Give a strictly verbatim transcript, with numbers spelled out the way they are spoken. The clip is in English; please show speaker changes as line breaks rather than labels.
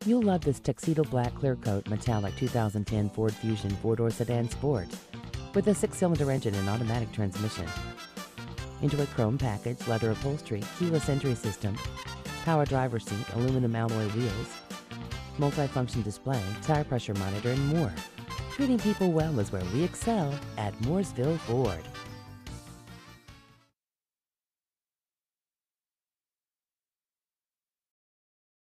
You'll love this Tuxedo Black Clearcoat Metallic two thousand ten Ford Fusion four-door sedan sport with a six-cylinder engine and automatic transmission. Enjoy chrome package, leather upholstery, keyless entry system, power driver seat, aluminum alloy wheels, multifunction display, tire pressure monitor, and more. Treating people well is where we excel at Mooresville Ford.